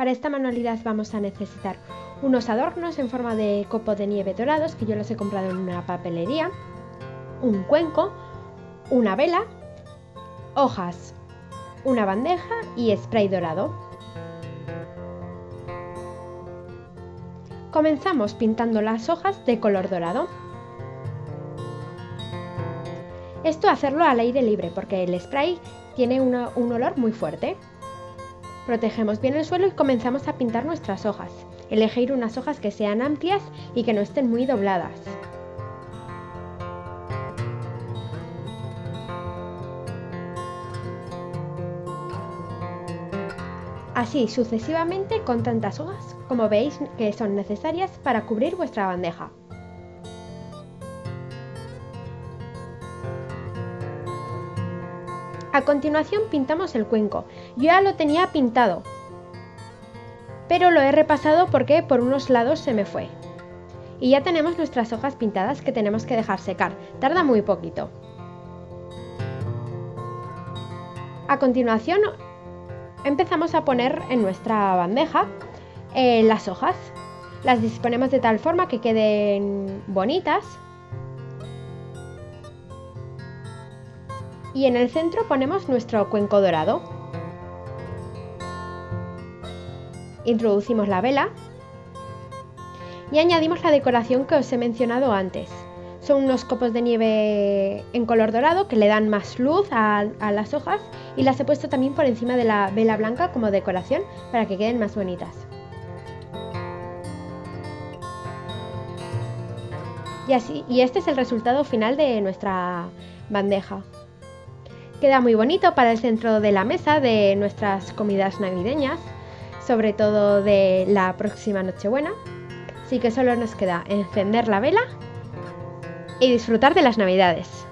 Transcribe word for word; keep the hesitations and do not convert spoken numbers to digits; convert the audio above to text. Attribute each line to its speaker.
Speaker 1: Para esta manualidad vamos a necesitar unos adornos en forma de copo de nieve dorados, que yo los he comprado en una papelería, un cuenco, una vela, hojas, una bandeja y spray dorado. Comenzamos pintando las hojas de color dorado. Esto hacerlo al aire libre porque el spray tiene una, un olor muy fuerte. Protegemos bien el suelo y comenzamos a pintar nuestras hojas. Elegir unas hojas que sean amplias y que no estén muy dobladas. Así sucesivamente con tantas hojas como veis que son necesarias para cubrir vuestra bandeja. A continuación pintamos el cuenco. Yo ya lo tenía pintado, pero lo he repasado porque por unos lados se me fue. Y ya tenemos nuestras hojas pintadas que tenemos que dejar secar. Tarda muy poquito. A continuación empezamos a poner en nuestra bandeja eh, las hojas. Las disponemos de tal forma que queden bonitas. Y en el centro ponemos nuestro cuenco dorado. Introducimos la vela y añadimos la decoración que os he mencionado antes. Son unos copos de nieve en color dorado que le dan más luz a, a las hojas, y las he puesto también por encima de la vela blanca como decoración para que queden más bonitas. Y así, y este es el resultado final de nuestra bandeja. Queda muy bonito para el centro de la mesa de nuestras comidas navideñas, sobre todo de la próxima Nochebuena. Así que solo nos queda encender la vela y disfrutar de las Navidades.